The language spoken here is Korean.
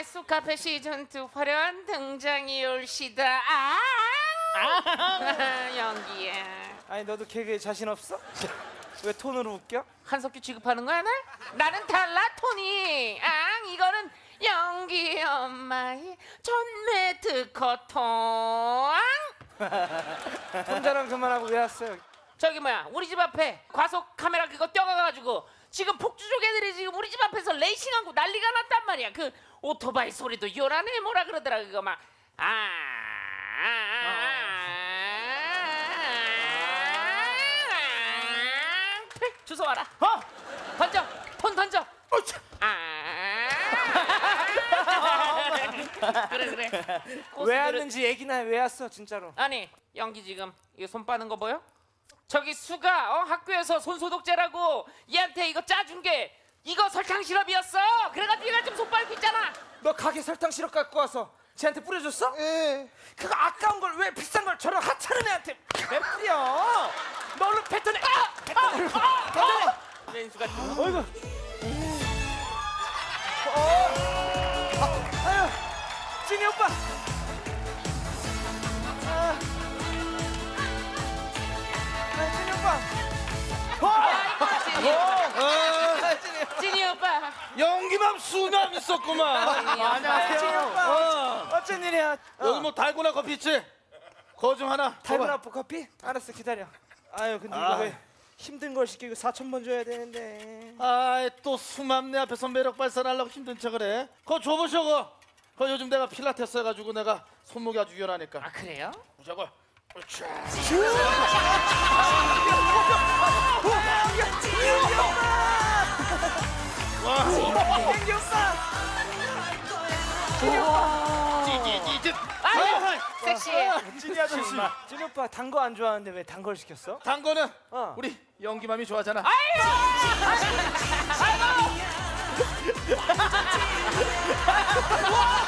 쑥카페 시즌2 화려한 등장이 올시다. 연기야. 아니 너도 개그에 자신 없어? 왜 톤으로 웃겨? 한석규 취급하는 거야 날? 나는 달라 톤이. 이거는 연기 엄마의 전매 특허통. 톤 자랑 그만하고 왜 왔어요? 저기 뭐야 우리 집 앞에 과속 카메라 그거 떼어가가지고 지금 폭주족 애들이 지금 우리 집 앞에서 레이싱하고 난리가 났단 말이야. 그 오토바이 소리도 요란해 뭐라 그러더라 그거 막 주소 와라. 던져 폰 던져. 그래 왜 왔는지 얘기나 해. 왜 왔어 진짜로? 아니 연기 지금 이거 손 빠는 거 보여? 저기 수가 학교에서 손소독제라고 얘한테 이거 짜준 게 이거 설탕 시럽이었어. 그래가지고 얘가 지금 손 빨고 있잖아. 너 가게 설탕 시럽 갖고 와서 쟤한테 뿌려줬어? 예. 그거 아까운 걸 왜 비싼 걸 저런 하찮은 애한테 왜 뿌려? 너 얼른 뱉어내. 뱉어내. 왼수가 어이구. 아유, 찐이 오빠. 찐이 오빠. 찐이 오빠. 연기맘 수남 있었구만. 안녕하세요. 찐이 오빠. 어쩐 일이야? 여기 뭐 달고나 커피 있지? 그거 좀 하나. 달고나 커피? 알았어 기다려. 아유 근데 이거 아. 왜 힘든 걸 시키고 4,000번 줘야 되는데. 아이 또 수맘 내 앞에서 매력 발산하려고 힘든 척을 해. 그거 줘보셔 그거. 그거 요즘 내가 필라테스 해가지고 내가 손목이 아주 유연하니까. 아 그래요? 보자고. 그렇지. 와. 찐이 오빠. 찌찌찌찌. 섹시해. 찐이 아저씨. 찐이 오빠 단 거 안 좋아하는데 왜 단 걸 시켰어? 단 거는 어. 우리 연기맘이 좋아하잖아. 아이고.